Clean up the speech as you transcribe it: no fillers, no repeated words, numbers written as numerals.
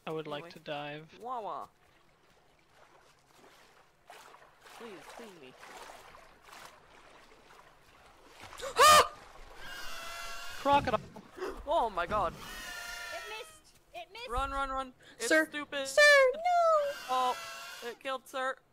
I would Anyway. like to dive. Wawa. Please, clean me. Crocodile! Oh my god. It missed! It missed! Run, run, run. It's Sir. stupid. Sir, no! Oh, it killed Sir.